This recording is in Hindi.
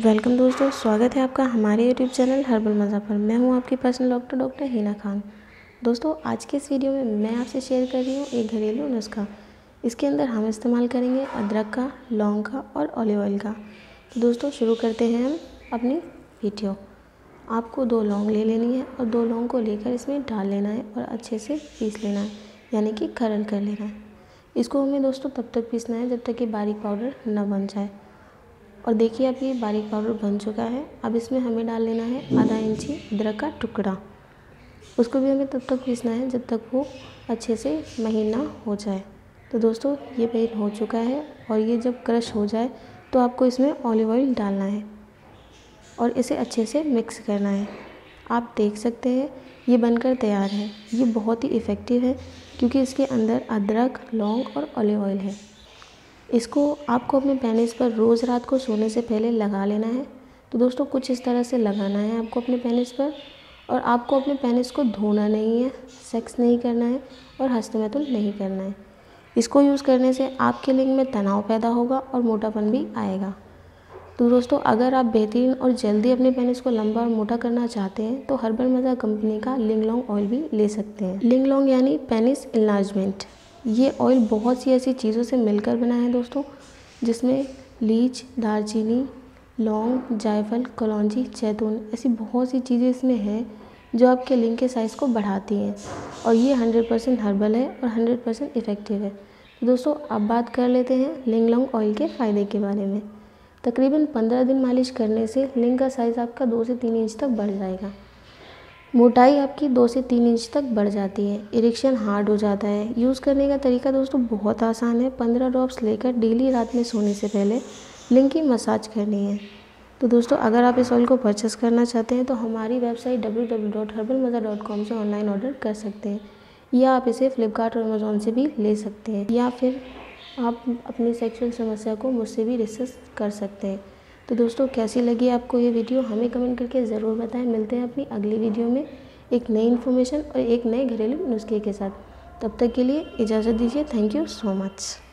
वेलकम दोस्तों, स्वागत है आपका हमारे यूट्यूब चैनल हर्बल मज़ा पर। मैं हूं आपकी पर्सनल डॉक्टर हिना खान। दोस्तों, आज के इस वीडियो में मैं आपसे शेयर कर रही हूं एक घरेलू नुस्खा। इसके अंदर हम इस्तेमाल करेंगे अदरक का, लौंग का और ऑलिव ऑयल का। तो दोस्तों, शुरू करते हैं हम अपनी वीडियो। आपको 2 लौंग ले लेनी है और 2 लौंग को लेकर इसमें डाल लेना है और अच्छे से पीस लेना है, यानी कि खरल कर लेना है। इसको हमें दोस्तों तब तक पीसना है जब तक कि बारीक पाउडर न बन जाए। और देखिए, अब ये बारीक पाउडर बन चुका है। अब इसमें हमें डाल लेना है आधा इंची अदरक का टुकड़ा। उसको भी हमें तब तक पीसना है जब तक वो अच्छे से महीन ना हो जाए। तो दोस्तों, ये महीन हो चुका है और ये जब क्रश हो जाए तो आपको इसमें ऑलिव ऑयल डालना है और इसे अच्छे से मिक्स करना है। आप देख सकते हैं ये बनकर तैयार है। ये बहुत ही इफ़ेक्टिव है क्योंकि इसके अंदर अदरक, लौंग और ऑलिव ऑयल है। इसको आपको अपने पेनिस पर रोज़ रात को सोने से पहले लगा लेना है। तो दोस्तों, कुछ इस तरह से लगाना है आपको अपने पेनिस पर। और आपको अपने पेनिस को धोना नहीं है, सेक्स नहीं करना है और हस्तमैथुन नहीं करना है। इसको यूज़ करने से आपके लिंग में तनाव पैदा होगा और मोटापन भी आएगा। तो दोस्तों, अगर आप बेहतरीन और जल्दी अपने पेनिस को लंबा और मोटा करना चाहते हैं तो हर्बल मज़ा कंपनी का लिंग लॉन्ग ऑयल भी ले सकते हैं। लिंग लॉन्ग यानी पेनिस इनलार्जमेंट। ये ऑयल बहुत सी ऐसी चीज़ों से मिलकर बना है दोस्तों, जिसमें लीच, दालचीनी, लौंग, जायफल, कलौंजी, जैतून ऐसी बहुत सी चीज़ें इसमें हैं जो आपके लिंग के साइज़ को बढ़ाती हैं। और ये 100% हर्बल है और 100% इफ़ेक्टिव है। तो दोस्तों, अब बात कर लेते हैं लिंग लॉन्ग ऑयल के फ़ायदे के बारे में। तकरीबन 15 दिन मालिश करने से लिंग का साइज़ आपका 2 से 3 इंच तक बढ़ जाएगा। मोटाई आपकी 2 से 3 इंच तक बढ़ जाती है। इरेक्शन हार्ड हो जाता है। यूज़ करने का तरीका दोस्तों बहुत आसान है। 15 ड्रॉप्स लेकर डेली रात में सोने से पहले लिंग की मसाज करनी है। तो दोस्तों, अगर आप इस ऑयल को परचेस करना चाहते हैं तो हमारी वेबसाइट www.herbalmaza.com से ऑनलाइन ऑर्डर कर सकते हैं, या आप इसे फ्लिपकार्ट और अमेज़ॉन से भी ले सकते हैं, या फिर आप अपनी सेक्सुअल समस्या को मुझसे भी डिस्कस कर सकते हैं। तो दोस्तों, कैसी लगी आपको ये वीडियो हमें कमेंट करके ज़रूर बताएं। मिलते हैं अपनी अगली वीडियो में एक नई इन्फॉर्मेशन और एक नए घरेलू नुस्खे के साथ। तब तक के लिए इजाज़त दीजिए। Thank you so much.